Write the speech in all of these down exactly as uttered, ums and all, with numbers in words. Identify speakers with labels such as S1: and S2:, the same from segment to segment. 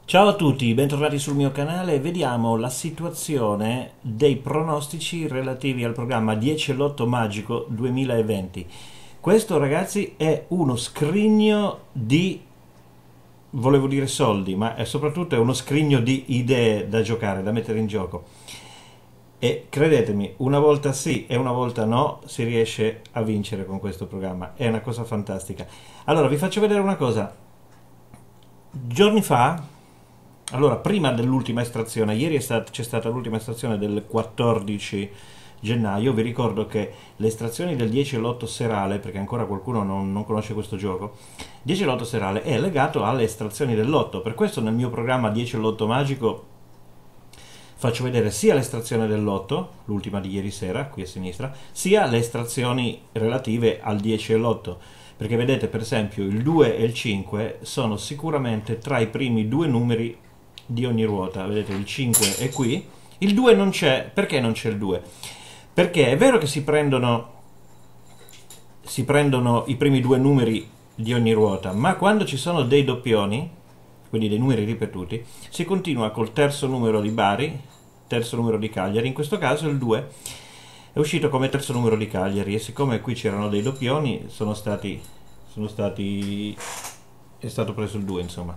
S1: Ciao a tutti, bentornati sul mio canale. Vediamo la situazione dei pronostici relativi al programma dieci e l'otto Magico duemilaventi. Questo, ragazzi, è uno scrigno di, volevo dire soldi, ma è soprattutto è uno scrigno di idee da giocare, da mettere in gioco. E credetemi, una volta sì e una volta no, si riesce a vincere con questo programma. È una cosa fantastica. Allora, vi faccio vedere una cosa. Giorni fa, allora, prima dell'ultima estrazione, ieri è stat- c'è stata l'ultima estrazione del quattordici gennaio. Vi ricordo che le estrazioni del dieci e l'otto serale, perché ancora qualcuno non, non conosce questo gioco, dieci e l'otto serale è legato alle estrazioni dell'otto. Per questo nel mio programma dieci e l'otto magico faccio vedere sia l'estrazione dell'otto, l'ultima di ieri sera, qui a sinistra, sia le estrazioni relative al dieci e l'otto. Perché vedete, per esempio, il due e il cinque sono sicuramente tra i primi due numeri di ogni ruota. Vedete, il cinque è qui, il due non c'è. Perché non c'è il due? Perché è vero che si prendono, si prendono i primi due numeri di ogni ruota, ma quando ci sono dei doppioni, quindi dei numeri ripetuti, si continua col terzo numero di Bari, terzo numero di Cagliari. In questo caso il due è uscito come terzo numero di Cagliari, e siccome qui c'erano dei doppioni, sono stati, sono stati, è stato preso il due, insomma.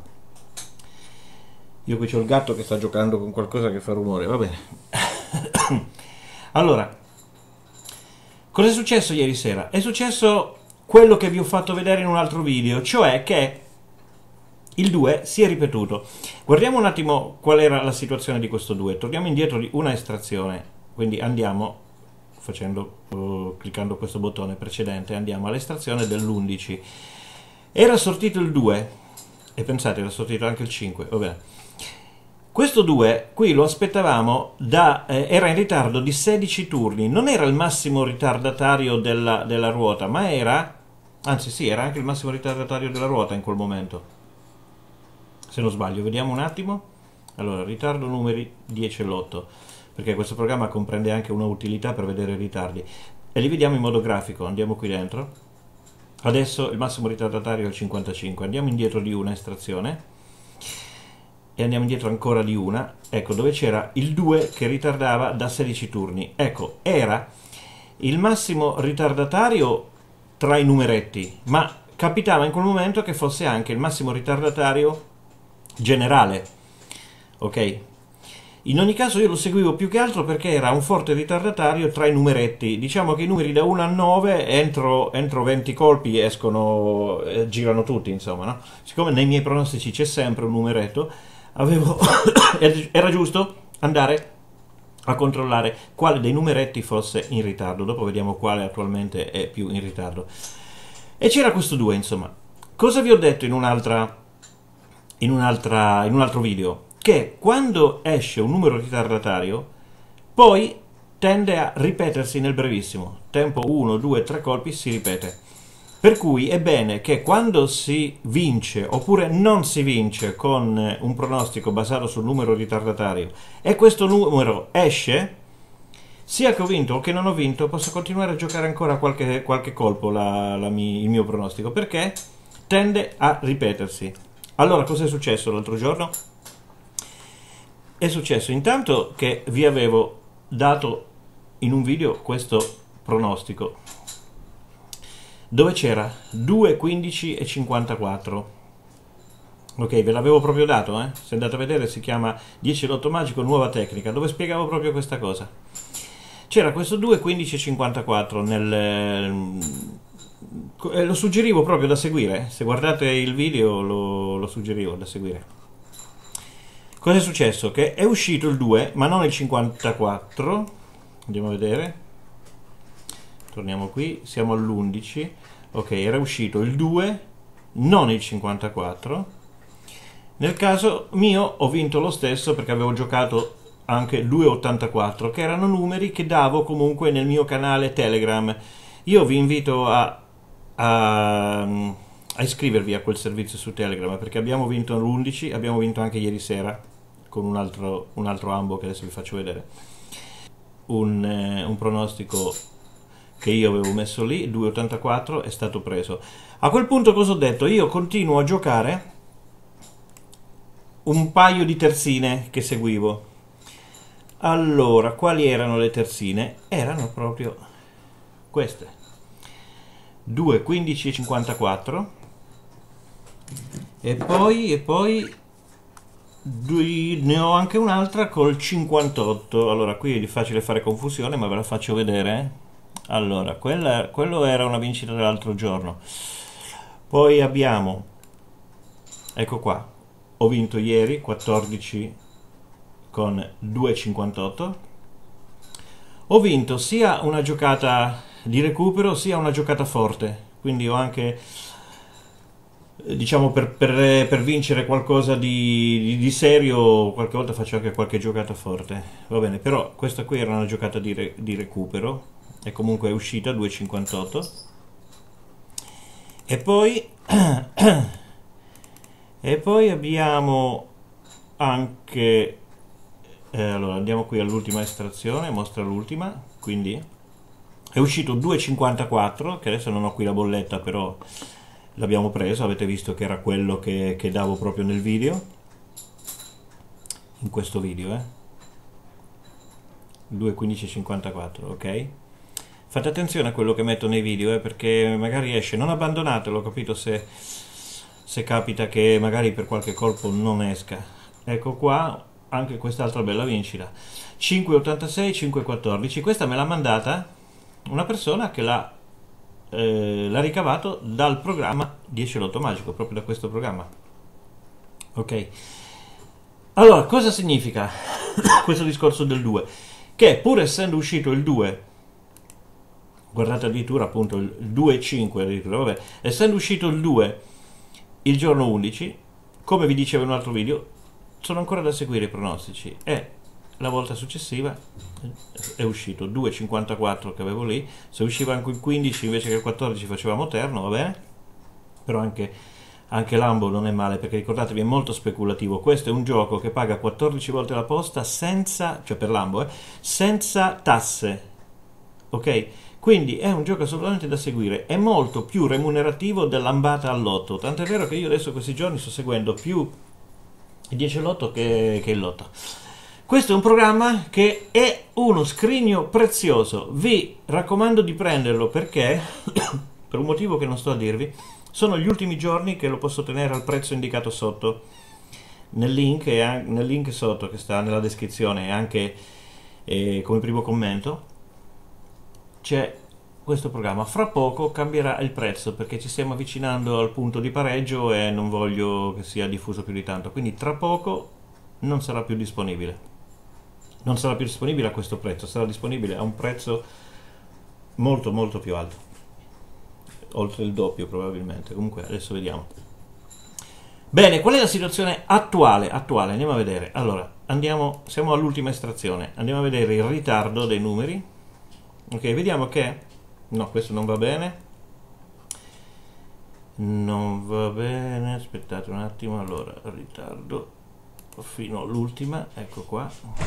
S1: Io qui c'ho il gatto che sta giocando con qualcosa che fa rumore, va bene. Allora, cosa è successo ieri sera? È successo quello che vi ho fatto vedere in un altro video, cioè che il due si è ripetuto. Guardiamo un attimo qual era la situazione di questo due. Torniamo indietro di una estrazione, quindi andiamo facendo, uh, cliccando questo bottone precedente, andiamo all'estrazione dell'undici. Era sortito il due, e pensate, era sortito anche il cinque, vabbè. Questo due qui lo aspettavamo da, eh, era in ritardo di sedici turni, non era il massimo ritardatario della, della ruota, ma era, anzi sì, era anche il massimo ritardatario della ruota in quel momento, se non sbaglio. Vediamo un attimo. Allora, ritardo numeri dieci e l'otto, perché questo programma comprende anche una utilità per vedere i ritardi, e li vediamo in modo grafico. Andiamo qui dentro. Adesso il massimo ritardatario è il cinquantacinque. Andiamo indietro di una estrazione e andiamo indietro ancora di una. Ecco dove c'era il due che ritardava da sedici turni. Ecco, era il massimo ritardatario tra i numeretti, ma capitava in quel momento che fosse anche il massimo ritardatario generale, ok? In ogni caso io lo seguivo più che altro perché era un forte ritardatario tra i numeretti. Diciamo che i numeri da uno a nove entro, entro venti colpi escono, eh, girano tutti, insomma, no? Siccome nei miei pronostici c'è sempre un numeretto, avevo era giusto andare a controllare quale dei numeretti fosse in ritardo. Dopo vediamo quale attualmente è più in ritardo. E c'era questo due, insomma. Cosa vi ho detto in un'altra in un'altra in un altro video? Che quando esce un numero ritardatario poi tende a ripetersi nel brevissimo tempo. Uno, due, tre colpi si ripete, per cui è bene che quando si vince oppure non si vince con un pronostico basato sul numero ritardatario e questo numero esce, sia che ho vinto o che non ho vinto, posso continuare a giocare ancora qualche, qualche colpo la, la mi, il mio pronostico, perché tende a ripetersi. Allora, cosa è successo l'altro giorno? È successo intanto che vi avevo dato in un video questo pronostico dove c'era due, quindici e cinquantaquattro. Ok, ve l'avevo proprio dato, eh? Se andate a vedere si chiama dieci e l'otto magico nuova tecnica, dove spiegavo proprio questa cosa. C'era questo due, quindici e cinquantaquattro nel... Eh, lo suggerivo proprio da seguire. Se guardate il video lo, lo suggerivo da seguire. Cosa è successo? Che è uscito il due, ma non il cinquantaquattro. Andiamo a vedere. Torniamo qui, siamo all'undici. Ok, era uscito il due, non il cinquantaquattro. Nel caso mio ho vinto lo stesso perché avevo giocato anche due e ottantaquattro, che erano numeri che davo comunque nel mio canale Telegram. Io vi invito a, a, a iscrivervi a quel servizio su Telegram, perché abbiamo vinto l'undici, abbiamo vinto anche ieri sera con un altro, un altro ambo che adesso vi faccio vedere. Un, eh, un pronostico che io avevo messo lì, due e ottantaquattro, è stato preso. A quel punto cosa ho detto? Io continuo a giocare un paio di terzine che seguivo. Allora, quali erano le terzine? Erano proprio queste: due, quindici e cinquantaquattro, e poi, e poi due, ne ho anche un'altra col cinquantotto. Allora, qui è facile fare confusione, ma ve la faccio vedere. Allora, quella, quello era una vincita dell'altro giorno. Poi abbiamo, ecco qua, ho vinto ieri quattordici con due e cinquantotto. Ho vinto sia una giocata di recupero sia una giocata forte, quindi ho anche, diciamo, per, per, per vincere qualcosa di, di, di serio qualche volta faccio anche qualche giocata forte, va bene. Però questa qui era una giocata di, re, di recupero e comunque è uscita due e cinquantotto. E poi e poi abbiamo anche, eh, allora andiamo qui all'ultima estrazione, mostra l'ultima, quindi è uscito due e cinquantaquattro, che adesso non ho qui la bolletta, però l'abbiamo preso, avete visto che era quello che, che davo proprio nel video, in questo video, eh? due, quindici e cinquantaquattro, ok? Fate attenzione a quello che metto nei video, eh, perché magari esce, non abbandonatelo, capito, se, se capita che magari per qualche colpo non esca. Ecco qua anche quest'altra bella vincita, cinque e ottantasei, cinque e quattordici. Questa me l'ha mandata una persona che l'ha eh, l'ha ricavato dal programma dieci Lotto Magico, proprio da questo programma, ok? Allora, cosa significa questo discorso del due? Che pur essendo uscito il due, guardate addirittura appunto il due e cinque, addirittura, vabbè, essendo uscito il due il giorno undici, come vi dicevo in un altro video, sono ancora da seguire i pronostici, e la volta successiva è uscito due e cinquantaquattro che avevo lì. Se usciva anche il quindici invece che il quattordici facevamo terno, va bene, però anche, anche Lambo non è male, perché ricordatevi è molto speculativo. Questo è un gioco che paga quattordici volte la posta senza, cioè per Lambo, eh, senza tasse, ok? Quindi è un gioco assolutamente da seguire, è molto più remunerativo dell'ambata al lotto, tant'è vero che io adesso questi giorni sto seguendo più il dieci lotto che, che il lotto. Questo è un programma che è uno scrigno prezioso, vi raccomando di prenderlo, perché per un motivo che non sto a dirvi, sono gli ultimi giorni che lo posso tenere al prezzo indicato sotto nel link, e nel link sotto che sta nella descrizione e anche eh, come primo commento c'è questo programma. Fra poco cambierà il prezzo perché ci stiamo avvicinando al punto di pareggio e non voglio che sia diffuso più di tanto, quindi tra poco non sarà più disponibile. Non sarà più disponibile a questo prezzo, sarà disponibile a un prezzo molto molto più alto, oltre il doppio probabilmente. Comunque adesso vediamo. Bene, qual è la situazione attuale? Attuale, andiamo a vedere. Allora, andiamo, siamo all'ultima estrazione, andiamo a vedere il ritardo dei numeri. Ok, vediamo che no, questo non va bene, non va bene, aspettate un attimo. Allora, ritardo fino all'ultima, ecco qua.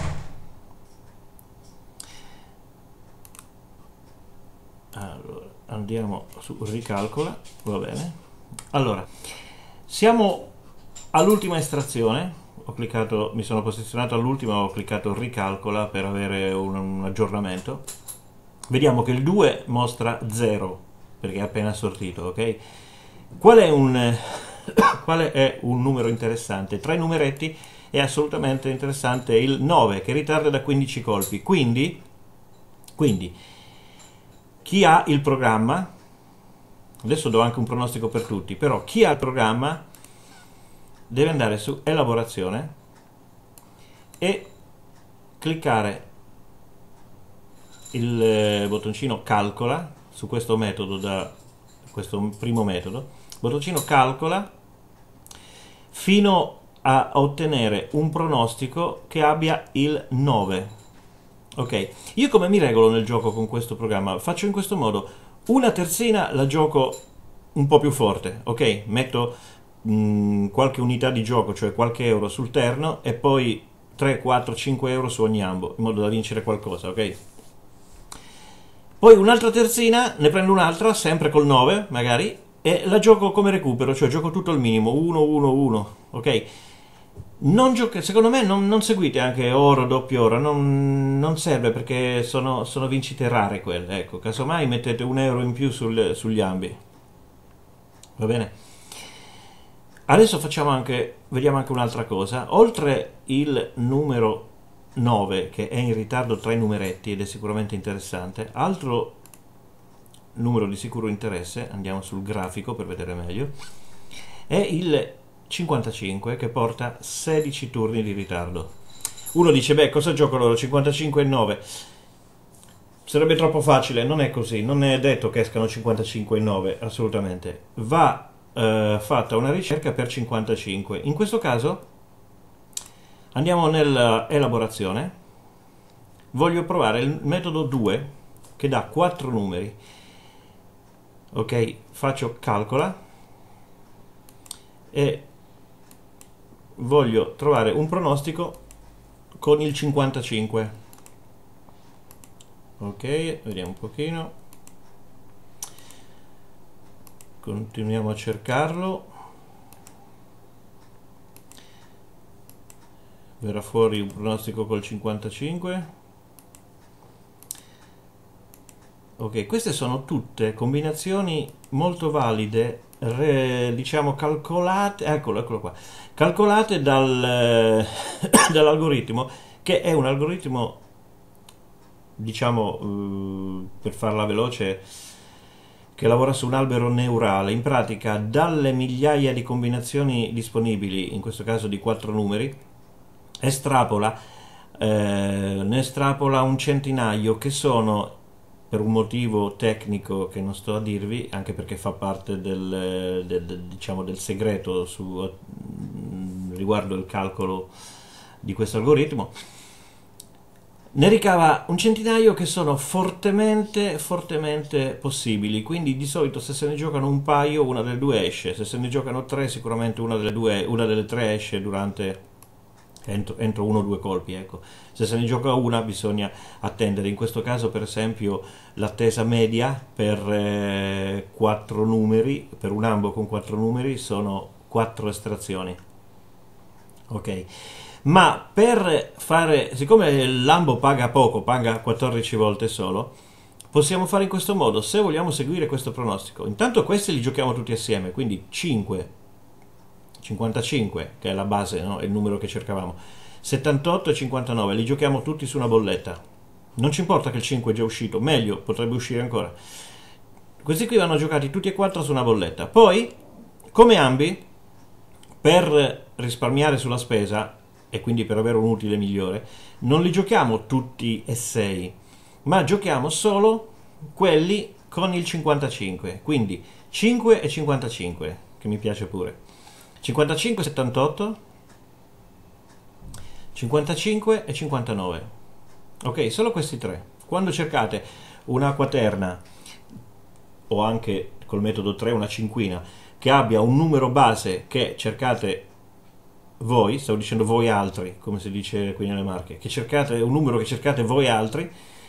S1: Allora, andiamo su ricalcola, va bene. Allora, siamo all'ultima estrazione, ho cliccato, mi sono posizionato all'ultima, ho cliccato ricalcola per avere un, un aggiornamento. Vediamo che il due mostra zero perché è appena sortito, ok? Qual è un, qual è un numero interessante? Tra i numeretti è assolutamente interessante il nove, che ritarda da quindici colpi, quindi, quindi chi ha il programma, adesso do anche un pronostico per tutti, però chi ha il programma deve andare su elaborazione e cliccare il bottoncino calcola su questo metodo, da questo primo metodo, bottoncino calcola fino a ottenere un pronostico che abbia il nove. Ok, io come mi regolo nel gioco con questo programma? Faccio in questo modo: una terzina la gioco un po' più forte, ok? Metto mh, qualche unità di gioco, cioè qualche euro sul terno, e poi tre, quattro, cinque euro su ogni ambo, in modo da vincere qualcosa, ok? Poi un'altra terzina, ne prendo un'altra, sempre col nove magari, e la gioco come recupero, cioè gioco tutto al minimo, uno, uno, uno, ok? Non gioca- secondo me non, non seguite anche oro, doppio oro, non, non serve perché sono, sono vincite rare quelle, ecco, casomai mettete un euro in più sul- sugli ambi, va bene? Adesso facciamo anche, vediamo anche un'altra cosa, oltre il numero nove che è in ritardo tra i numeretti ed è sicuramente interessante, altro numero di sicuro interesse, andiamo sul grafico per vedere meglio, è il cinquantacinque che porta sedici turni di ritardo. Uno dice, beh, cosa gioco loro? cinquantacinque e nove. Sarebbe troppo facile, non è così, non è detto che escano cinquantacinque e nove, assolutamente. Va eh, fatta una ricerca per cinquantacinque. In questo caso andiamo nell'elaborazione. Voglio provare il metodo due che dà quattro numeri. Ok, faccio calcola e voglio trovare un pronostico con il cinquantacinque. Ok, vediamo un pochino, continuiamo a cercarlo, verrà fuori un pronostico col cinquantacinque. Ok, queste sono tutte combinazioni molto valide, re- diciamo calcolate, eccolo, eccolo qua, calcolate dal, dall'algoritmo, che è un algoritmo, diciamo, eh, per farla veloce, che lavora su un albero neurale. In pratica, dalle migliaia di combinazioni disponibili, in questo caso di quattro numeri, estrapola, eh, ne estrapola un centinaio che sono, per un motivo tecnico che non sto a dirvi, anche perché fa parte del, del, del, diciamo, del segreto su, riguardo il calcolo di questo algoritmo, ne ricava un centinaio che sono fortemente, fortemente possibili, quindi di solito se se ne giocano un paio una delle due esce, se se ne giocano tre sicuramente una delle, due, una delle tre esce durante, entro, entro uno o due colpi, ecco. Se se ne gioca una bisogna attendere, in questo caso per esempio l'attesa media per eh, quattro numeri, per un ambo con quattro numeri sono quattro estrazioni, ok? Ma per fare, siccome l'ambo paga poco, paga quattordici volte solo, possiamo fare in questo modo, se vogliamo seguire questo pronostico. Intanto questi li giochiamo tutti assieme, quindi cinque, cinquantacinque, che è la base, no? È il numero che cercavamo, settantotto e cinquantanove, li giochiamo tutti su una bolletta. Non ci importa che il cinque è già uscito, meglio, potrebbe uscire ancora. Questi qui vanno giocati tutti e quattro su una bolletta. Poi, come ambi, per risparmiare sulla spesa, e quindi per avere un utile migliore, non li giochiamo tutti e sei, ma giochiamo solo quelli con il cinquantacinque, quindi cinque e cinquantacinque, che mi piace pure, cinquantacinque e settantotto, cinquantacinque e cinquantanove, ok, solo questi tre. Quando cercate una quaterna, o anche col metodo tre una cinquina, che abbia un numero base che cercate voi, stavo dicendo voi altri, come si dice qui nelle Marche, che cercate un numero che cercate voi altri,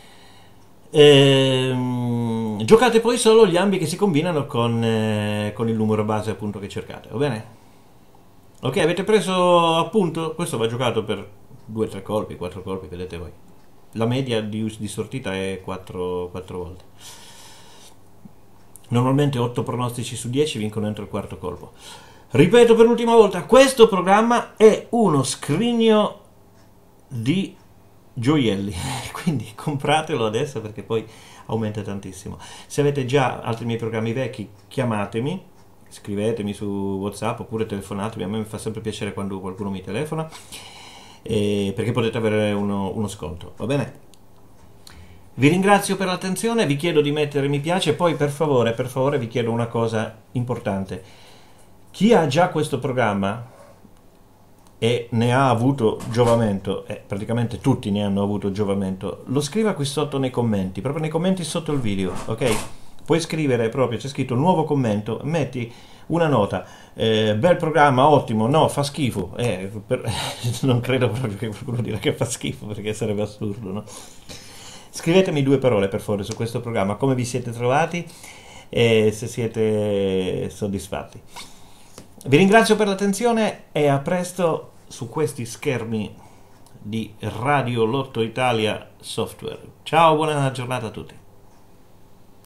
S1: ehm, giocate poi solo gli ambi che si combinano con, eh, con il numero base appunto che cercate, va bene? Ok, avete preso appunto? Questo va giocato per due tre colpi, quattro colpi, vedete voi. La media di, di sortita è quattro, quattro volte. Normalmente otto pronostici su dieci vincono entro il quarto colpo. Ripeto per l'ultima volta, questo programma è uno scrigno di gioielli, quindi compratelo adesso perché poi aumenta tantissimo. Se avete già altri miei programmi vecchi, chiamatemi, scrivetemi su WhatsApp oppure telefonatemi, a me mi fa sempre piacere quando qualcuno mi telefona, eh, perché potete avere uno, uno sconto, va bene? Vi ringrazio per l'attenzione, vi chiedo di mettere mi piace, poi per favore, per favore vi chiedo una cosa importante. Chi ha già questo programma e ne ha avuto giovamento, e praticamente tutti ne hanno avuto giovamento, lo scriva qui sotto nei commenti, proprio nei commenti sotto il video, ok? Puoi scrivere proprio, c'è scritto nuovo commento, metti una nota, eh, bel programma, ottimo, no, fa schifo, eh, per, non credo proprio che qualcuno dirà che fa schifo perché sarebbe assurdo, no? Scrivetemi due parole per favore su questo programma, come vi siete trovati e se siete soddisfatti. Vi ringrazio per l'attenzione e a presto su questi schermi di Radio Lotto Italia Software. Ciao, buona giornata a tutti.